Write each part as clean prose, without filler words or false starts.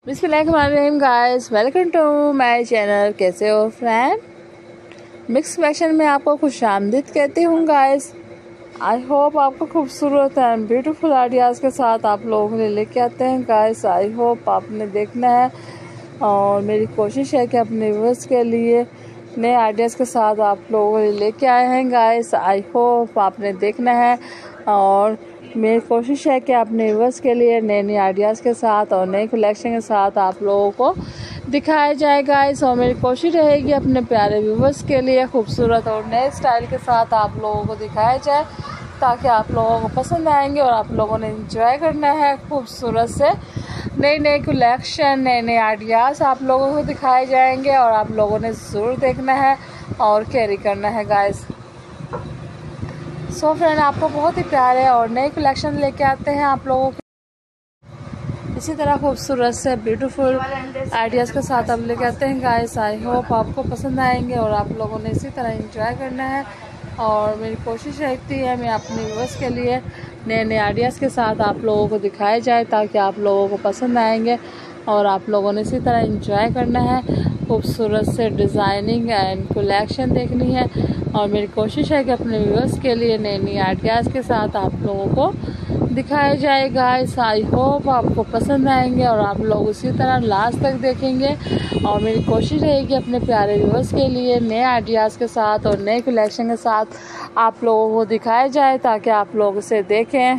बिस्मिल्लाहिर्रहमानिर्रहीम guys, welcome to my channel. कैसे हो फ्रेंड? मिक्स कलेक्शन में आपको खुशामदीद कहती हूँ गाइस। आई होप आपको खूबसूरत एंड ब्यूटीफुल आइडियाज़ के साथ आप लोगों के लिए लेके आते हैं गाइस। आई होप आपने देखना है और मेरी कोशिश है कि अपने व्यूअर्स के लिए नए आइडियाज़ के साथ आप लोगों के लिए लेके आए हैं गाइस। आई होप आपने देखना है और मेरी कोशिश है कि अपने व्यूअर्स के लिए नए नए आइडियाज़ के साथ और नए कलेक्शन के साथ आप लोगों को दिखाया जाए गाइस। और मेरी कोशिश रहेगी अपने प्यारे व्यूअर्स के लिए खूबसूरत और नए स्टाइल के साथ आप लोगों को दिखाया जाए ताकि आप लोगों को पसंद आएंगे और आप लोगों ने एंजॉय करना है। खूबसूरत से नए नए कलेक्शन, नए नए आइडियाज़ आप लोगों को दिखाए जाएंगे और आप लोगों ने ज़रूर देखना है और कैरी करना है गाइस। सो फ्रेंड, आपको बहुत ही प्यारे और नए कलेक्शन लेके आते हैं आप लोगों के इसी तरह खूबसूरत से ब्यूटीफुल आइडियाज़ के साथ आप लेके आते हैं गाइस। आई होप आपको पसंद आएंगे और आप लोगों ने इसी तरह एंजॉय करना है। और मेरी कोशिश रहती है मैं अपने व्यूअर्स के लिए नए नए आइडियाज़ के साथ आप लोगों को दिखाए जाए ताकि आप लोगों को पसंद आएंगे और आप लोगों ने इसी तरह एंजॉय करना है। खूबसूरत से डिज़ाइनिंग एंड कलेक्शन देखनी है और मेरी कोशिश है कि अपने व्यूअर्स के लिए नए नए आइडियाज़ के साथ आप लोगों को दिखाया जाए गाइस। आई होप आपको पसंद आएंगे और आप लोग इसी तरह लास्ट तक देखेंगे और मेरी कोशिश रहेगी अपने प्यारे व्यूअर्स के लिए नए आइडियाज़ के साथ और नए कलेक्शन के साथ आप लोगों को दिखाया जाए ताकि आप लोग इसे देखें।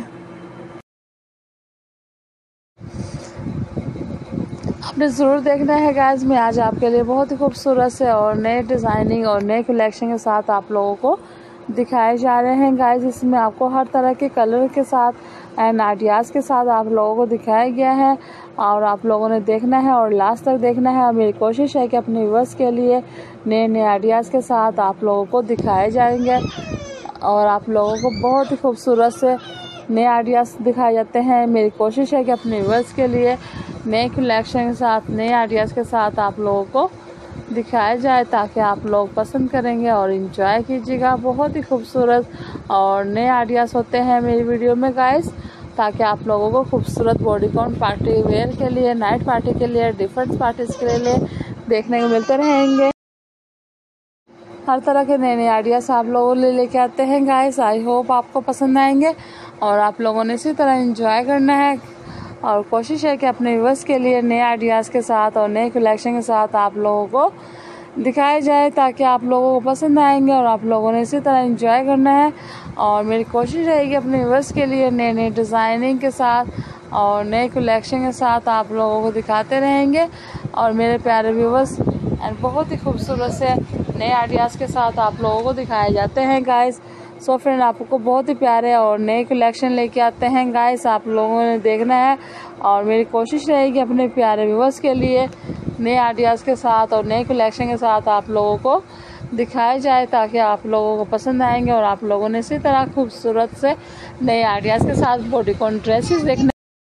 आपने ज़रूर देखना है गाइस। मैं आज आपके लिए बहुत ही खूबसूरत से और नए डिज़ाइनिंग और नए कलेक्शन के साथ आप लोगों को दिखाए जा रहे हैं गाइस। इसमें आपको हर तरह के कलर के साथ एंड आइडियाज़ के साथ आप लोगों को दिखाया गया है और आप लोगों ने देखना है और लास्ट तक देखना है। और मेरी कोशिश है कि अपने व्यूअर्स के लिए नए नए आइडियाज़ के साथ आप लोगों को दिखाए जाएंगे और आप लोगों को बहुत ही खूबसूरत से नए आइडियाज़ दिखाए जाते हैं। मेरी कोशिश है कि अपने व्यूअर्स के लिए नए कलेक्शन के साथ नए आइडियाज़ के साथ आप लोगों को दिखाया जाए ताकि आप लोग पसंद करेंगे और एंजॉय कीजिएगा। बहुत ही खूबसूरत और नए आइडियाज़ होते हैं मेरी वीडियो में गाइस ताकि आप लोगों को खूबसूरत बॉडीकॉन पार्टी वेयर के लिए, नाइट पार्टी के लिए, डिफरेंट पार्टीज़ के लिए देखने को मिलते रहेंगे। हर तरह के नए नए आइडियाज़ आप लोगों ले लेके आते हैं गाइस। आई होप आपको पसंद आएंगे और आप लोगों ने इसी तरह एंजॉय करना है और कोशिश है कि अपने व्यूअर्स के लिए नए आइडियाज़ के साथ और नए कलेक्शन के साथ आप लोगों को दिखाया जाए ताकि आप लोगों को पसंद आएंगे और आप लोगों ने इसी तरह एंजॉय करना है। और मेरी कोशिश रहेगी अपने व्यूअर्स के लिए नए नए डिज़ाइनिंग के साथ और नए कलेक्शन के साथ आप लोगों को दिखाते रहेंगे और मेरे प्यारे व्यूअर्स एंड बहुत ही खूबसूरत से नए आइडियाज़ के साथ आप लोगों को दिखाए जाते हैं गाइस। सो फ्रेंड, आपको बहुत ही प्यारे और नए कलेक्शन लेके आते हैं गाइस, आप लोगों ने देखना है और मेरी कोशिश रहेगी अपने प्यारे व्यूअर्स के लिए नए आइडियाज़ के साथ और नए कलेक्शन के साथ आप लोगों को दिखाया जाए ताकि आप लोगों को पसंद आएंगे और आप लोगों ने इसी तरह खूबसूरत से नए आइडियाज़ के साथ बॉडीकॉन ड्रेसेस देखने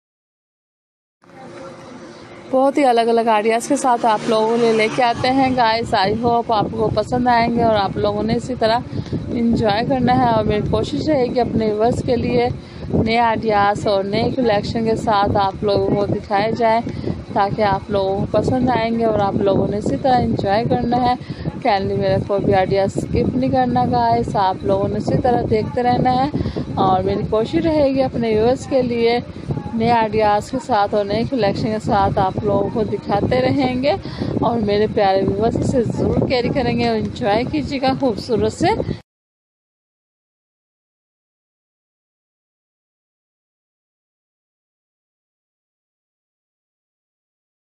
बहुत ही अलग अलग आइडियाज़ के साथ आप लोगों के लिए लेके आते हैं गाइस। आई होप आपको पसंद आएंगे और आप लोगों ने इसी तरह एंजॉय करना है और मेरी कोशिश रहेगी अपने व्यूअर्स के लिए नए आइडियाज़ और नए कलेक्शन के साथ आप लोगों को दिखाए जाए ताकि आप लोगों को पसंद आएंगे और आप लोगों ने इसी तरह एंजॉय करना है। कैनली मेरा कोई भी आइडिया स्किप नहीं करना गाइस, आप लोगों ने इसी तरह देखते रहना है और मेरी कोशिश रहेगी अपने व्यूअर्स के लिए नए आइडियाज़ के साथ और नए कलेक्शन के साथ आप लोगों को दिखाते रहेंगे और मेरे प्यारे व्यूअर्स इसे ज़रूर कैरी करेंगे और एंजॉय कीजिएगा खूबसूरत से